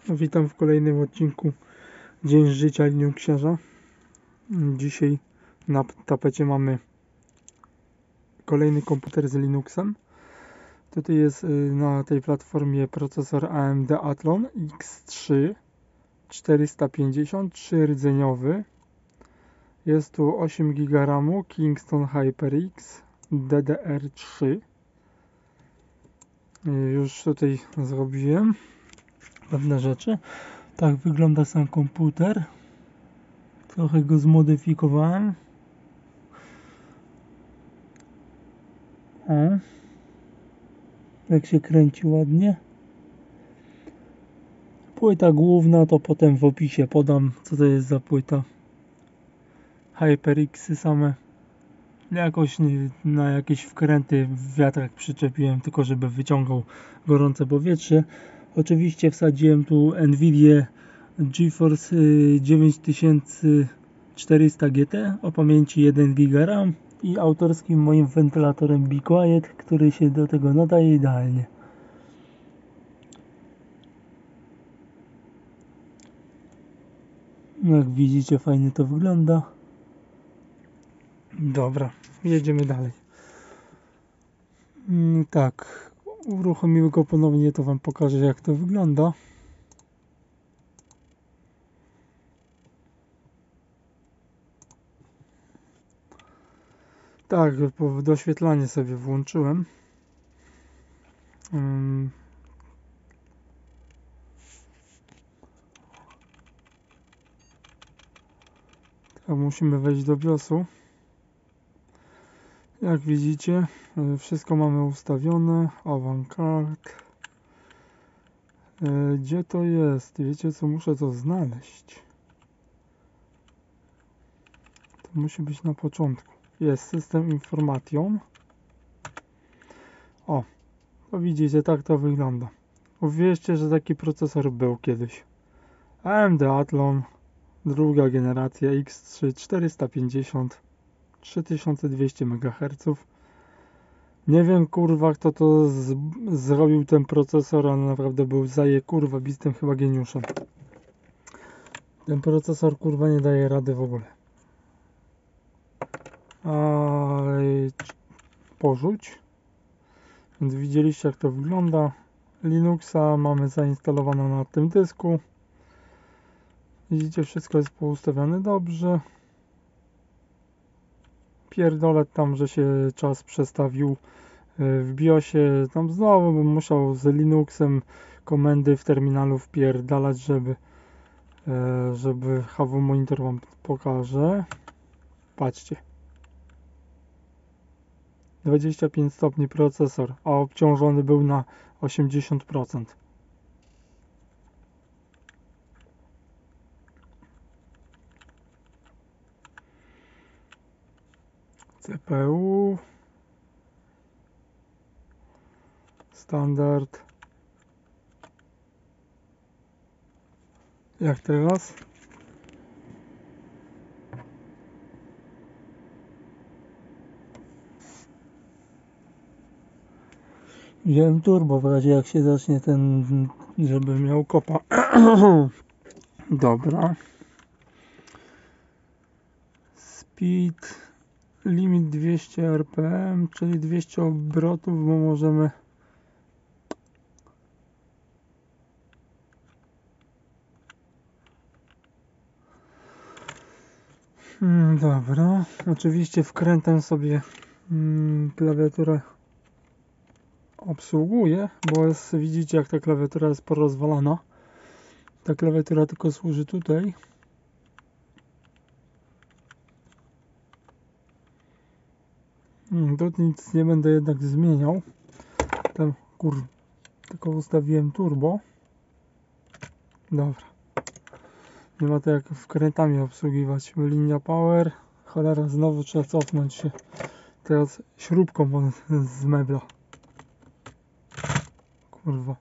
Witam w kolejnym odcinku Dzień życia Linuxiarza. Dzisiaj na tapecie mamy kolejny komputer z Linuxem. Tutaj jest na tej platformie procesor AMD Athlon X3 450 3-rdzeniowy. Jest tu 8 GB RAMu Kingston HyperX DDR3. Już tutaj zrobiłem pewne rzeczy. Tak wygląda sam komputer. Trochę go zmodyfikowałem. O, jak się kręci ładnie. Płyta główna to potem w opisie podam, co to jest za płyta. HyperXy same. Jakoś na jakieś wkręty w wiatrak przyczepiłem, tylko żeby wyciągał gorące powietrze. Oczywiście wsadziłem tu Nvidia GeForce 9400 GT o pamięci 1 GB RAM i autorskim moim wentylatorem Be Quiet, który się do tego nadaje idealnie. Jak widzicie, fajnie to wygląda. Dobra, jedziemy dalej. Tak, uruchomimy go ponownie, to wam pokażę, jak to wygląda. Tak, doświetlanie sobie włączyłem. Tak, musimy wejść do BIOS-u. Jak widzicie, wszystko mamy ustawione. Avantcard. Gdzie to jest? Wiecie co? Muszę to znaleźć. To musi być na początku. Jest system Information. O, to widzicie, tak to wygląda. Uwierzcie, że taki procesor był kiedyś. AMD Athlon, druga generacja X3 450 3200 MHz. Nie wiem kurwa kto to zrobił ten procesor, ale naprawdę był kurwabistym chyba geniuszem. Ten procesor kurwa nie daje rady w ogóle. Porzuć. Więc widzieliście jak to wygląda. Linuxa mamy zainstalowane na tym dysku. Widzicie, wszystko jest poustawiane dobrze. Pierdolę tam, że się czas przestawił w BIOSie. Tam znowu bym musiał z Linuxem komendy w terminalu wpierdalać, żeby HW monitor wam pokażę. Patrzcie. 25 stopni procesor, a obciążony był na 80%. CPU standard. Jak teraz? Wziąłem turbo w razie jak się zacznie ten, żeby miał kopa. Dobra. Speed limit 200 rpm, czyli 200 obrotów, bo możemy dobra. Oczywiście wkrętem sobie klawiaturę obsługuję, bo jest, widzicie jak ta klawiatura jest porozwalana. Ta klawiatura tylko służy tutaj. Tu nic nie będę jednak zmieniał. Tam tylko ustawiłem turbo. Dobra. Nie ma to jak wkrętami obsługiwać. Linia power. Cholera, znowu trzeba cofnąć się. Teraz śrubką z mebla. Kurwa.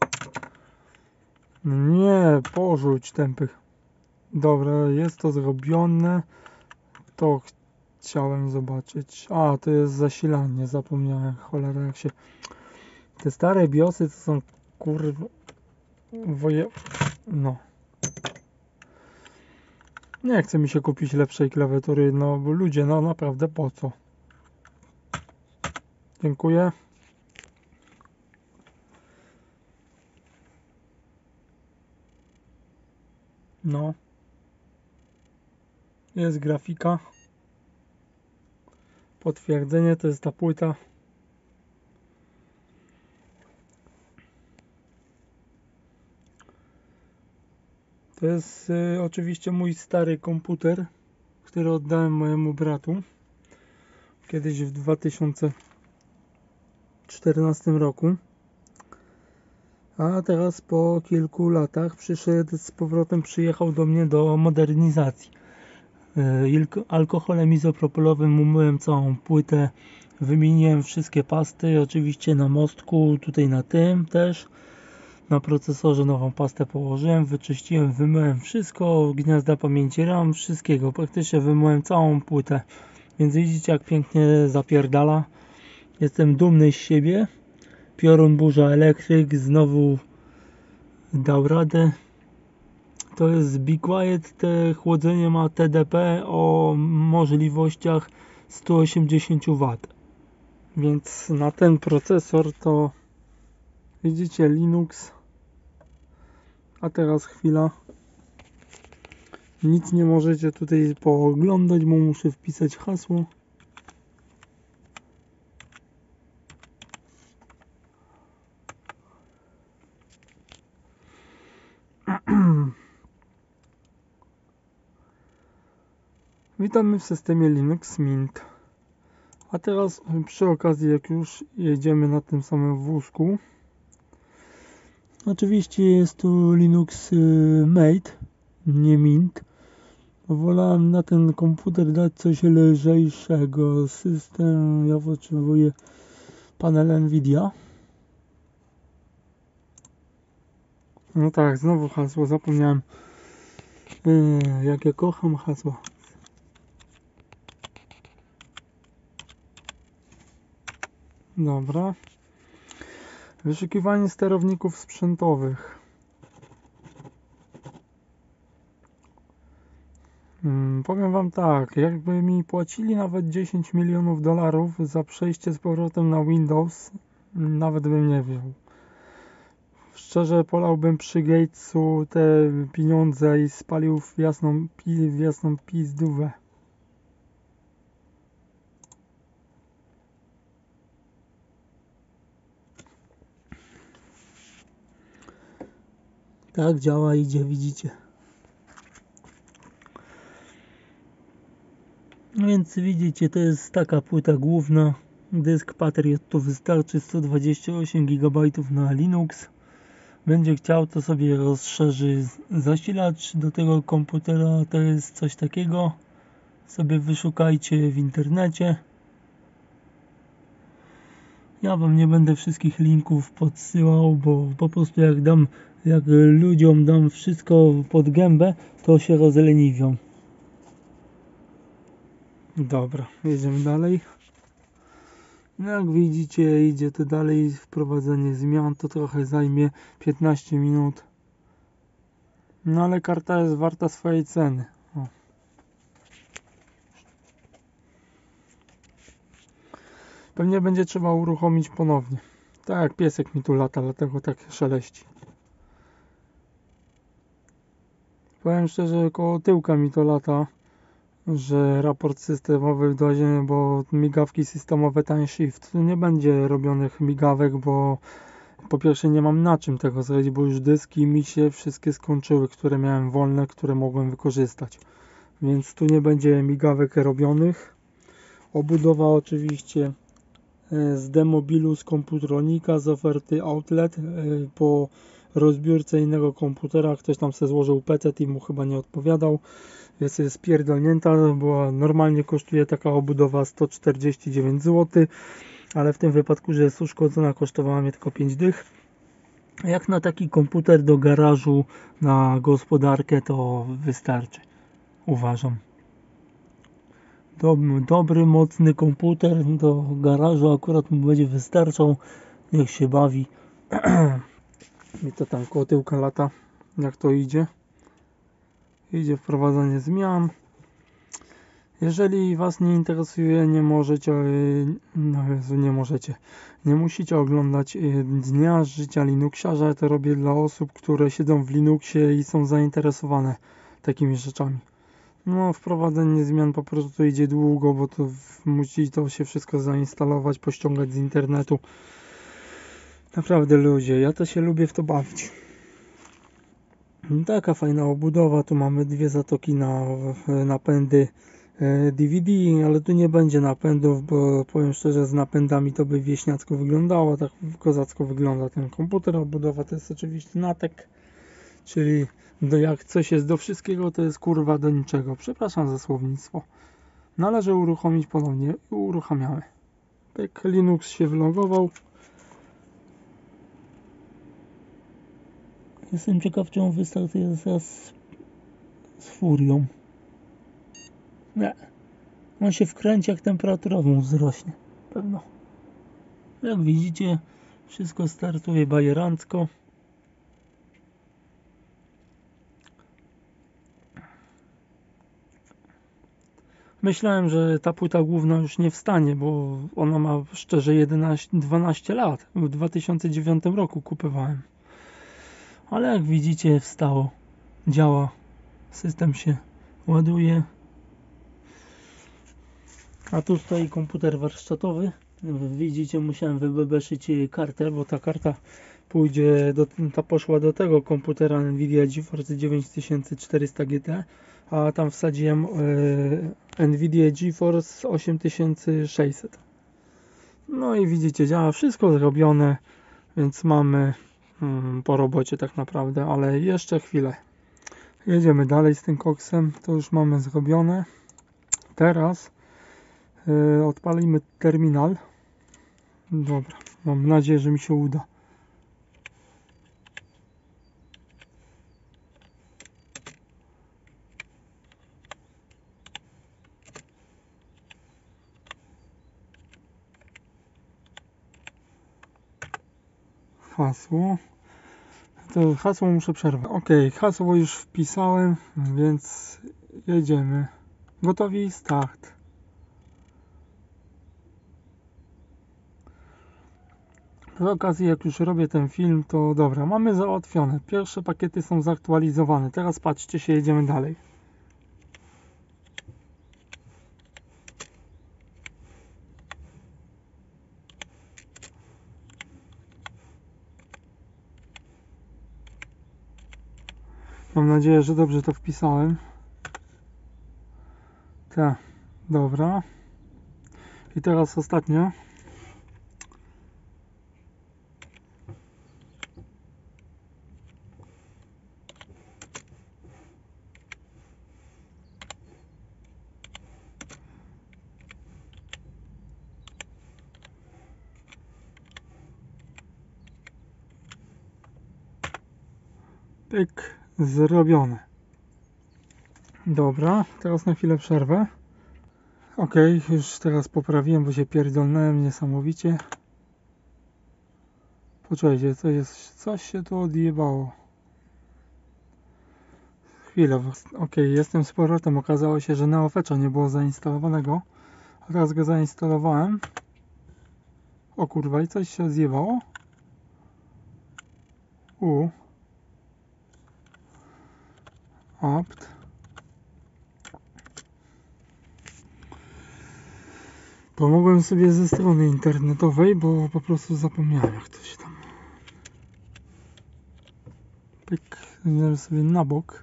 Nie, porzuć tępych. Dobra, jest to zrobione. To chciałem zobaczyć. A, to jest zasilanie, zapomniałem. Cholera, jak się... Te stare BIOSy to są kurwa... No. Nie chce mi się kupić lepszej klawiatury, no bo ludzie, no naprawdę po co? Dziękuję. No. Jest grafika. Potwierdzenie, to jest ta płyta. To jest oczywiście mój stary komputer, który oddałem mojemu bratu kiedyś w 2014 roku. A teraz po kilku latach przyjechał do mnie do modernizacji. Alkoholem izopropylowym umyłem całą płytę, wymieniłem wszystkie pasty, oczywiście na mostku, tutaj na tym też. Na procesorze nową pastę położyłem, wyczyściłem, wymyłem wszystko, gniazda pamięci RAM, wszystkiego, praktycznie wymyłem całą płytę. Więc widzicie, jak pięknie zapierdala. Jestem dumny z siebie. Piorun Burza Elektryk znowu dał radę. To jest Be Quiet, te chłodzenie ma TDP o możliwościach 180 W. Więc na ten procesor to widzicie Linux. A teraz chwila. Nic nie możecie tutaj pooglądać, bo muszę wpisać hasło. Witamy w systemie Linux Mint. A teraz przy okazji, jak już jedziemy na tym samym wózku, oczywiście jest tu Linux Mate, nie Mint. Wolałem na ten komputer dać coś lżejszego. Ja potrzebuję panel Nvidia. No tak, znowu hasło, zapomniałem. Jak ja kocham hasła. Dobra. Wyszukiwanie sterowników sprzętowych. Powiem wam tak, jakby mi płacili nawet 10 milionów dolarów za przejście z powrotem na Windows, nawet bym nie wziął. Szczerze polałbym przy Gatesu te pieniądze i spalił w jasną pizdówę. Tak działa, idzie, widzicie. No więc widzicie, to jest taka płyta główna. Dysk Patriot tu wystarczy, 128 GB na Linux. Będzie chciał, to sobie rozszerzy zasilacz do tego komputera. To jest coś takiego. Sobie wyszukajcie w internecie. Ja wam nie będę wszystkich linków podsyłał, bo po prostu jak ludziom dam wszystko pod gębę, to się rozleniwią. Dobra, jedziemy dalej. No jak widzicie, idzie to dalej, wprowadzenie zmian, to trochę zajmie 15 minut. No ale karta jest warta swojej ceny. O. Pewnie będzie trzeba uruchomić ponownie. Tak jak piesek mi tu lata, dlatego tak szeleści. Powiem szczerze, koło tyłka mi to lata, że raport systemowy wdrożony, bo migawki systemowe time shift. Tu nie będzie robionych migawek, bo po pierwsze nie mam na czym tego zrobić, bo już dyski mi się wszystkie skończyły, które miałem wolne, które mogłem wykorzystać. Więc tu nie będzie migawek robionych. Obudowa oczywiście z demobilu z Komputronika, z oferty Outlet po rozbiórce innego komputera. Ktoś tam sobie złożył PC i mu chyba nie odpowiadał. Jest spierdolnięta, bo normalnie kosztuje taka obudowa 149 zł, ale w tym wypadku, że jest uszkodzona, kosztowała mnie tylko 5 dych. Jak na taki komputer do garażu, na gospodarkę, to wystarczy, uważam. Dobry, mocny komputer do garażu akurat mu będzie wystarczał. Niech się bawi. Mi to tam koło tyłka lata. jak to idzie. Idzie wprowadzanie zmian. Jeżeli Was nie interesuje, nie możecie, no Jezu, nie musicie oglądać dnia życia Linuxiarza. Ja to robię dla osób, które siedzą w Linuxie i są zainteresowane takimi rzeczami. No, wprowadzenie zmian po prostu idzie długo, bo to musi to się wszystko zainstalować, pościągać z internetu. Naprawdę ludzie, ja to się lubię w to bawić. Taka fajna obudowa, tu mamy dwie zatoki na napędy DVD, ale tu nie będzie napędów, bo powiem szczerze, z napędami to by wieśniacko wyglądało, tak kozacko wygląda ten komputer. Obudowa to jest oczywiście natek, czyli jak coś jest do wszystkiego, to jest kurwa do niczego. Przepraszam za słownictwo. Należy uruchomić ponownie i uruchamiamy. Tak, Linux się wylogował. Jestem ciekaw, czy on wystartuje zaraz z furią. Nie. On się wkręci, jak temperatura mu wzrośnie. Pewno. Jak widzicie, wszystko startuje bajerancko. Myślałem, że ta płyta główna już nie wstanie, bo ona ma szczerze 12 lat. W 2009 roku kupowałem. Ale jak widzicie, wstało. Działa. System się ładuje. A tu stoi komputer warsztatowy. Widzicie, musiałem wybebeszyć kartę, bo ta karta poszła do tego komputera Nvidia GeForce 9400 GT, a tam wsadziłem Nvidia GeForce 8600. No i widzicie, działa wszystko zrobione, więc mamy po robocie tak naprawdę, ale jeszcze chwilę. Jedziemy dalej z tym koksem, to już mamy zrobione. Teraz odpalimy terminal. Dobra, mam nadzieję, że mi się uda. Hasło. To hasło muszę przerwać. Ok, hasło już wpisałem, więc jedziemy. Gotowi? Start. Przy okazji, jak już robię ten film, to dobra, mamy załatwione. Pierwsze pakiety są zaktualizowane. Teraz patrzcie się, jedziemy dalej. Mam nadzieję, że dobrze to wpisałem. Tak, dobra. I teraz ostatnie. Pyk, zrobione. Dobra, teraz na chwilę przerwę. Ok, już teraz poprawiłem, bo się pierdolnąłem niesamowicie. Poczekajcie, coś się tu odjebało. Chwilę, ok, jestem z powrotem. Okazało się, że NeoFetcha nie było zainstalowanego. A teraz go zainstalowałem. O kurwa, i coś się zjebało? Apt. Pomogłem sobie ze strony internetowej, bo po prostu zapomniałem, jak to się tam... Pyk, zaraz sobie na bok.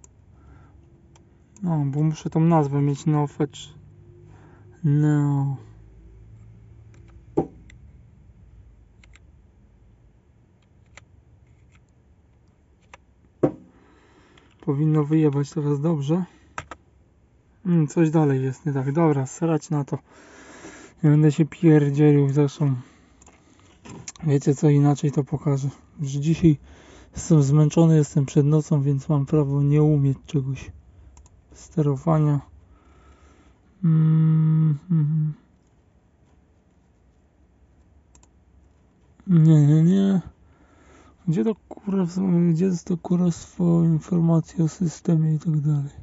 No, bo muszę tą nazwę mieć, NeoFetch. No. Powinno wyjebać teraz dobrze. Coś dalej jest nie tak. Dobra, srać na to. Nie będę się pierdzielił, zresztą wiecie co, inaczej to pokażę. Już dzisiaj jestem zmęczony, jestem przed nocą, więc mam prawo nie umieć czegoś. Sterowania. Nie. Gdzie jest to kurestwo informacji o systemie i tak dalej?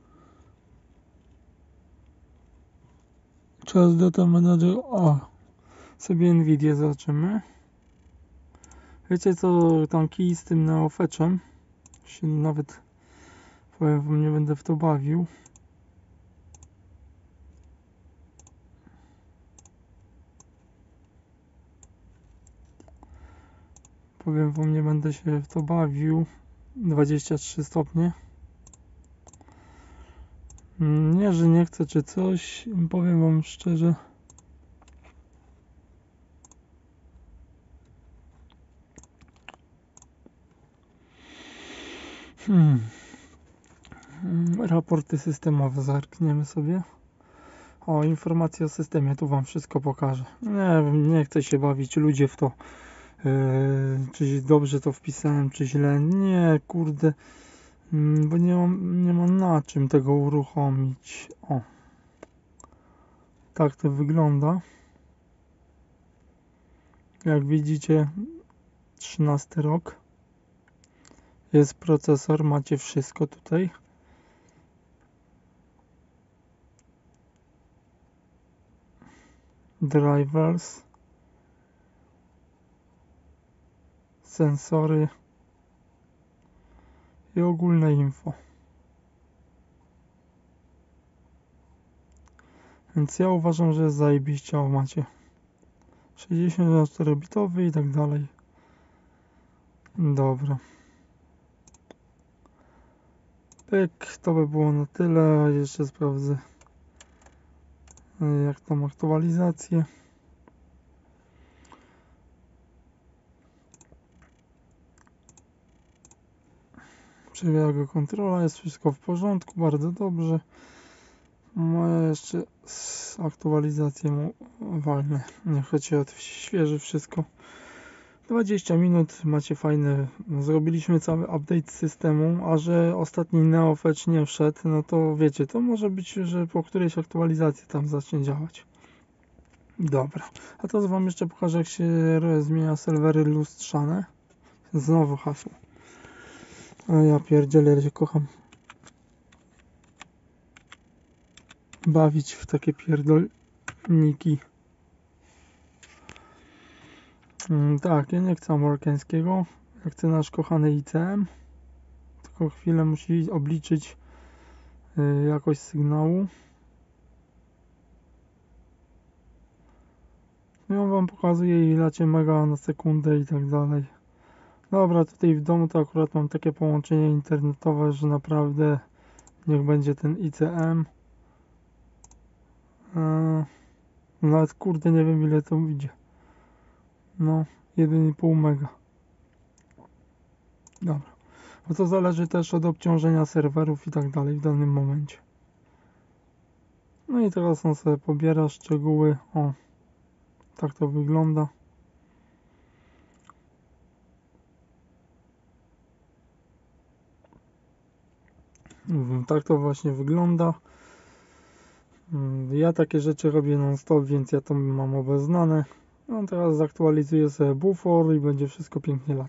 Czas data manager. Sobie Nvidia zobaczymy. Wiecie co, tam kij z tym neofetchem się nawet, powiem wam, nie będę w to bawił. Powiem wam, nie będę się w to bawił. 23 stopnie. Nie, że nie chcę czy coś. Powiem wam szczerze. Raporty systemowe zerkniemy sobie. Informacje o systemie, tu wam wszystko pokażę. Nie wiem, nie chcę się bawić ludzie w to, czy dobrze to wpisałem, czy źle. Nie, kurde, bo nie mam na czym tego uruchomić. Tak to wygląda. Jak widzicie, 13 rok. Jest procesor, macie wszystko tutaj. Drivers, sensory i ogólne info. Więc ja uważam, że jest zajebiście. Macie 64-bitowy i tak dalej. Dobra. Pyk, to by było na tyle. Jeszcze sprawdzę, jak tam aktualizacje. Przebiega go kontrola, jest wszystko w porządku, bardzo dobrze. Ja jeszcze z aktualizacją walnę. Niech się odświeży wszystko. 20 minut, macie fajne. Zrobiliśmy cały update systemu, a że ostatni neofetch nie wszedł, no to wiecie, to może być, że po którejś aktualizacji tam zacznie działać. Dobra, a teraz wam jeszcze pokażę, jak się zmienia serwery lustrzane. Znowu hasło. Ja pierdzielę, że kocham bawić w takie pierdolniki. Tak, ja nie chcę amerykańskiego. Ja chcę nasz kochany ICM. Tylko chwilę musi obliczyć jakość sygnału. I on wam pokazuje, ile macie mega na sekundę i tak dalej. Dobra, tutaj w domu to akurat mam takie połączenie internetowe, że naprawdę niech będzie ten ICM. Nawet kurde nie wiem, ile to idzie. No, 1,5 mega. Dobra. Bo to zależy też od obciążenia serwerów i tak dalej w danym momencie. No i teraz on sobie pobiera szczegóły. Tak to wygląda. Tak to właśnie wygląda. Ja takie rzeczy robię non-stop, więc ja to mam obeznane. No teraz zaktualizuję sobie bufor i będzie wszystko pięknie latać.